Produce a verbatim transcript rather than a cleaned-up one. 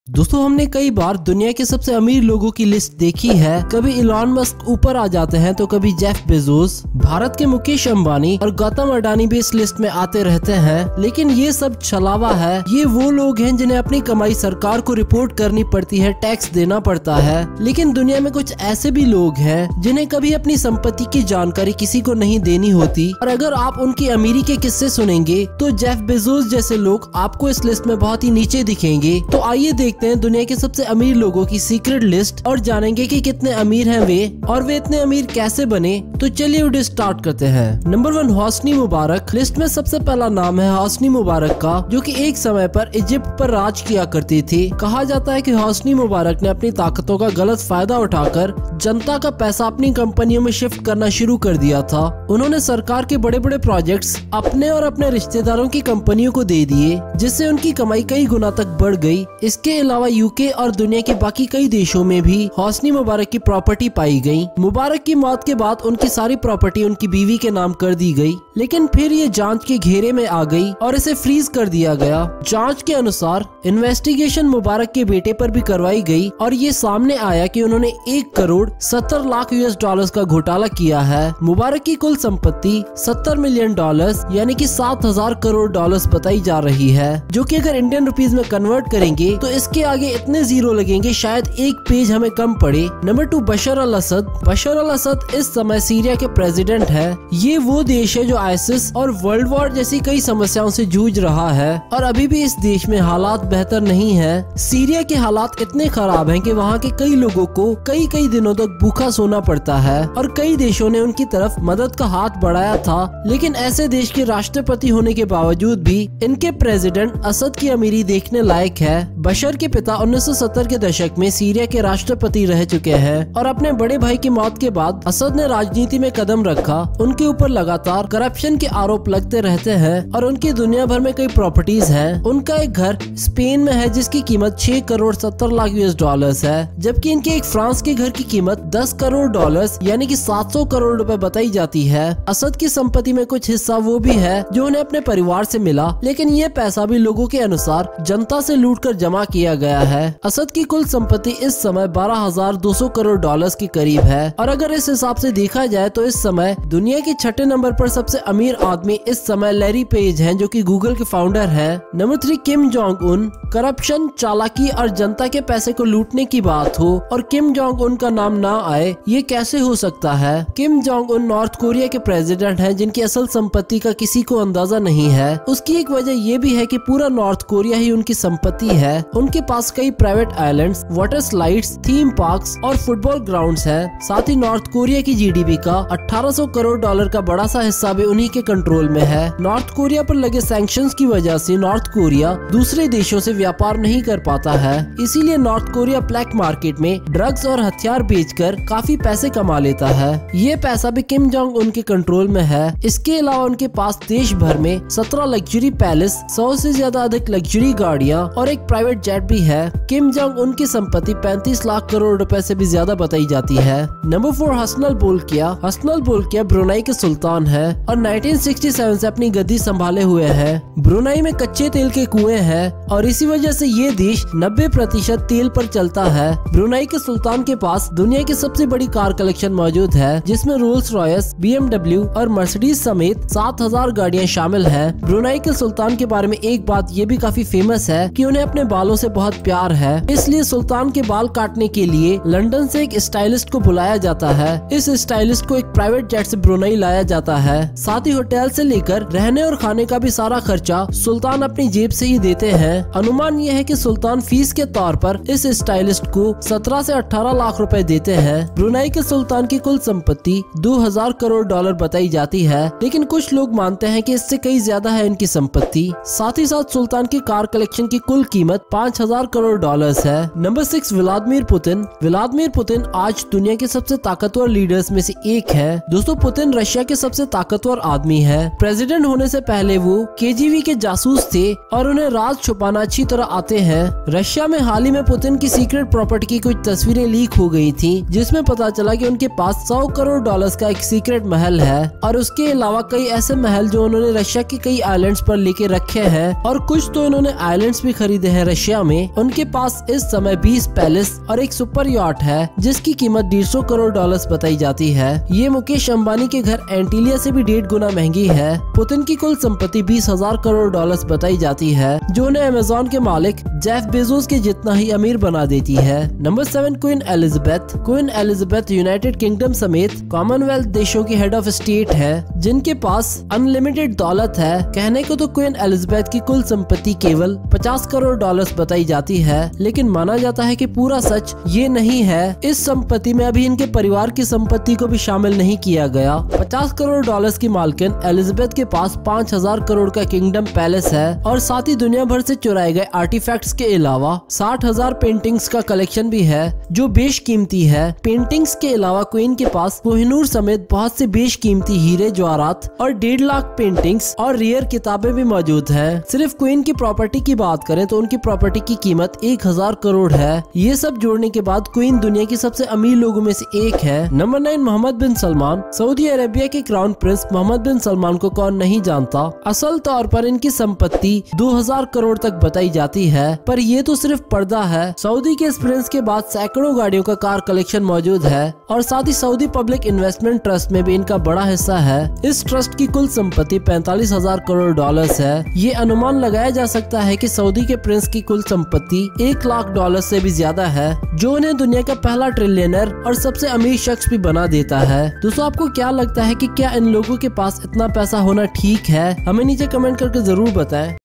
दोस्तों, हमने कई बार दुनिया के सबसे अमीर लोगों की लिस्ट देखी है। कभी इलॉन मस्क ऊपर आ जाते हैं तो कभी जेफ बेजोस, भारत के मुकेश अंबानी और गौतम अडानी भी इस लिस्ट में आते रहते हैं। लेकिन ये सब छलावा है। ये वो लोग हैं जिन्हें अपनी कमाई सरकार को रिपोर्ट करनी पड़ती है, टैक्स देना पड़ता है। लेकिन दुनिया में कुछ ऐसे भी लोग हैं जिन्हें कभी अपनी संपत्ति की जानकारी किसी को नहीं देनी होती। और अगर आप उनकी अमीरी के किस्से सुनेंगे तो जेफ बेजोस जैसे लोग आपको इस लिस्ट में बहुत ही नीचे दिखेंगे। तो आइए देखते हैं दुनिया के सबसे अमीर लोगों की सीक्रेट लिस्ट और जानेंगे कि कितने अमीर हैं वे और वे इतने अमीर कैसे बने। तो चलिए वीडियो स्टार्ट करते हैं। Number one, Hosni Mubarak. List में सबसे पहला नाम है होस्नी मुबारक का, जो कि एक समय पर इजिप्ट पर राज किया करती थी। कहा जाता है कि होस्नी मुबारक ने अपनी ताकतों का गलत फायदा उठाकर जनता का पैसा अपनी कंपनियों में शिफ्ट करना शुरू कर दिया था। उन्होंने सरकार के बड़े बड़े प्रोजेक्ट्स अपने और अपने रिश्तेदारों की कंपनियों को दे दिए, जिससे उनकी कमाई कई गुना तक बढ़ गई। इसके अलावा यूके और दुनिया के बाकी कई देशों में भी होस्नी मुबारक की प्रॉपर्टी पाई गई। मुबारक की मौत के बाद उनकी सारी प्रॉपर्टी उनकी बीवी के नाम कर दी गई, लेकिन फिर ये जांच के घेरे में आ गई और इसे फ्रीज कर दिया गया। जांच के अनुसार इन्वेस्टिगेशन मुबारक के बेटे पर भी करवाई गई और ये सामने आया कि उन्होंने एक करोड़ सत्तर लाख यूएस डॉलर्स का घोटाला किया है। मुबारक की कुल संपत्ति सत्तर मिलियन डॉलर्स यानी कि सात हजार करोड़ डॉलर्स बताई जा रही है, जो कि अगर इंडियन रुपीस में कन्वर्ट करेंगे तो इसके आगे इतने जीरो लगेंगे शायद एक पेज हमें कम पड़े। Number two, Bashar al Assad. Bashar al Assad इस समय सीरिया के प्रेसिडेंट है। ये वो देश है जो आईसिस और वर्ल्ड वॉर जैसी कई समस्याओं से जूझ रहा है और अभी भी इस देश में हालात बेहतर नहीं है। सीरिया के हालात इतने खराब हैं कि वहाँ के कई लोगों को कई कई दिनों तक भूखा सोना पड़ता है और कई देशों ने उनकी तरफ मदद का हाथ बढ़ाया था। लेकिन ऐसे देश के राष्ट्रपति होने के बावजूद भी इनके प्रेसिडेंट असद की अमीरी देखने लायक है। बशर के पिता उन्नीस सौ सत्तर के दशक में सीरिया के राष्ट्रपति रह चुके हैं और अपने बड़े भाई की मौत के बाद असद ने राजनीति में कदम रखा। उनके ऊपर लगातार करप्शन के आरोप लगते रहते हैं और उनकी दुनिया भर में कई प्रॉपर्टीज हैं। उनका एक घर स्पेन में है जिसकी कीमत छह करोड़ सत्तर लाख यूएस डॉलर्स है, जबकि इनके एक फ्रांस के घर की कीमत दस करोड़ डॉलर्स यानी कि सात सौ करोड़ रुपए बताई जाती है। असद की संपत्ति में कुछ हिस्सा वो भी है जो उन्हें अपने परिवार से मिला, लेकिन ये पैसा भी लोगों के अनुसार जनता से लूट कर जमा किया गया है। असद की कुल संपत्ति इस समय बारह हजार दो सौ करोड़ डॉलर्स के करीब है और अगर इस हिसाब से देखा जाए तो इस समय दुनिया के छठे नंबर पर सबसे अमीर आदमी इस समय लैरी पेज हैं, जो कि गूगल के फाउंडर हैं। Number three, Kim Jong Un. Corruption, चालाकी और जनता के पैसे को लूटने की बात हो और किम जोंग उन का नाम ना आए, ये कैसे हो सकता है? Kim Jong Un North Korea के प्रेसिडेंट हैं जिनकी असल संपत्ति का किसी को अंदाजा नहीं है। उसकी एक वजह ये भी है कि पूरा नॉर्थ कोरिया ही उनकी संपत्ति है। उनके पास कई private islands, water slides, theme parks और फुटबॉल ग्राउंड्स हैं। साथ ही नॉर्थ कोरिया की जीडीपी का अठारह सौ करोड़ डॉलर का बड़ा सा हिस्सा भी उन्हीं के कंट्रोल में है। नॉर्थ कोरिया पर लगे सैंक्शंस की वजह से नॉर्थ कोरिया दूसरे देशों से व्यापार नहीं कर पाता है, इसीलिए नॉर्थ कोरिया ब्लैक मार्केट में ड्रग्स और हथियार बेचकर काफी पैसे कमा लेता है। ये पैसा भी किम जोंग उनके कंट्रोल में है। इसके अलावा उनके पास देश भर में सत्रह लग्जरी पैलेस, सौ से ज्यादा अधिक लग्जरी गाड़ियाँ और एक प्राइवेट जेट भी है। किम जोंग उन की संपत्ति पैंतीस लाख करोड़ रुपए से भी ज्यादा बताई जाती है। Number four, Hassanal Bolkiah. Hassanal Bolkiah Brunei के सुल्तान है और उन्नीस सौ सरसठ से अपनी गद्दी संभाले हुए हैं। ब्रुनाई में कच्चे तेल के कुएं हैं और इसी वजह से ये देश नब्बे प्रतिशत तेल पर चलता है। ब्रुनाई के सुल्तान के पास दुनिया की सबसे बड़ी कार कलेक्शन मौजूद है, जिसमें रोल्स रॉयस, बीएमडब्ल्यू और मर्सिडीज समेत सात हजार गाड़ियाँ शामिल हैं। ब्रुनाई के सुल्तान के बारे में एक बात ये भी काफी फेमस है कि उन्हें अपने बालों से बहुत प्यार है, इसलिए सुल्तान के बाल काटने के लिए लंदन से एक स्टाइलिस्ट को बुलाया जाता है। इस स्टाइलिस्ट को एक प्राइवेट जेट से ब्रुनाई लाया जाता है। साथ ही होटल से लेकर रहने और खाने का भी सारा खर्चा सुल्तान अपनी जेब से ही देते हैं। अनुमान यह है कि सुल्तान फीस के तौर पर इस स्टाइलिस्ट को सत्रह से अठारह लाख रुपए देते हैं। ब्रुनाई के सुल्तान की कुल संपत्ति दो हजार करोड़ डॉलर बताई जाती है, लेकिन कुछ लोग मानते हैं कि इससे कई ज्यादा है इनकी संपत्ति। साथ ही साथ सुल्तान की कार कलेक्शन की कुल कीमत पाँच हजार करोड़ डॉलर्स है। Number six, Vladimir Putin. Vladimir Putin आज दुनिया के सबसे ताकतवर लीडर्स में से एक है। दोस्तों, पुतिन रशिया के सबसे ताकतवर आदमी है। प्रेसिडेंट होने से पहले वो केजीबी के जासूस थे और उन्हें राज छुपाना अच्छी तरह आते हैं। रशिया में हाल ही में पुतिन की सीक्रेट प्रॉपर्टी की कुछ तस्वीरें लीक हो गई थी, जिसमें पता चला कि उनके पास सौ करोड़ डॉलर्स का एक सीक्रेट महल है और उसके अलावा कई ऐसे महल जो उन्होंने रशिया के कई आइलैंड्स पर लेके रखे हैं और कुछ तो इन्होंने आइलैंड्स भी खरीदे हैं रशिया में उनके पास इस समय बीस पैलेस और एक सुपर यॉट है जिसकी कीमत डेढ़ सौ करोड़ डॉलर्स बताई जाती है। ये मुकेश अंबानी के घर एंटीलिया से भी डेढ़ गुना महंगी है। पुतिन की कुल संपत्ति बीस हजार करोड़ डॉलर्स बताई जाती है, जो उन्हें अमेज़न के मालिक जेफ बेजोस के जितना ही अमीर बना देती है। Number seven, Queen Elizabeth. Queen Elizabeth United Kingdom समेत कॉमनवेल्थ देशों की हेड ऑफ स्टेट है जिनके पास अनलिमिटेड दौलत है। कहने को तो क्वीन एलिजाबेथ की कुल संपत्ति केवल पचास करोड़ डॉलर्स बताई जाती है, लेकिन माना जाता है कि पूरा सच ये नहीं है। इस संपत्ति में अभी इनके परिवार की संपत्ति को भी शामिल नहीं किया गया। पचास करोड़ डॉलर्स की मालकिन एलिजाबेथ के पास पाँच हजार करोड़ का किंगडम पैलेस है और साथ ही दुनिया भर से चुराए गए आर्टिफैक्ट्स के अलावा साठ हजार पेंटिंग्स का कलेक्शन भी है जो बेशकीमती है। पेंटिंग्स के अलावा क्वीन के पास कोहिनूर समेत बहुत से बेशकीमती हीरे जवाहरात और डेढ़ लाख पेंटिंग्स और रेयर किताबें भी मौजूद हैं। सिर्फ क्वीन की प्रॉपर्टी की बात करें तो उनकी प्रॉपर्टी की कीमत एक हजार करोड़ है। ये सब जोड़ने के बाद क्वीन दुनिया की सबसे अमीर लोगों में से एक है। Number nine, Mohammed bin Salman. Saudi Arabia के crown prince Mohammed bin Salman को कौन नहीं जानता। असल तौर पर इनकी संपत्ति दो हजार करोड़ तक बताई जाती है, पर ये तो सिर्फ पर्दा है। सऊदी के इस प्रिंस के बाद सैकड़ों गाड़ियों का कार कलेक्शन मौजूद है और साथ ही सऊदी पब्लिक इन्वेस्टमेंट ट्रस्ट में भी इनका बड़ा हिस्सा है। इस ट्रस्ट की कुल संपत्ति पैंतालीस हजार करोड़ डॉलर्स है। ये अनुमान लगाया जा सकता है कि सऊदी के प्रिंस की कुल संपत्ति एक लाख डॉलर से भी ज्यादा है, जो उन्हें दुनिया का पहला ट्रिलियनर और सबसे अमीर शख्स भी बना देता है। दोस्तों, आपको क्या लगता है कि क्या इन लोगों के पास इतना पैसा होना ठीक है? हमें नीचे कमेंट करके जरूर बताएं।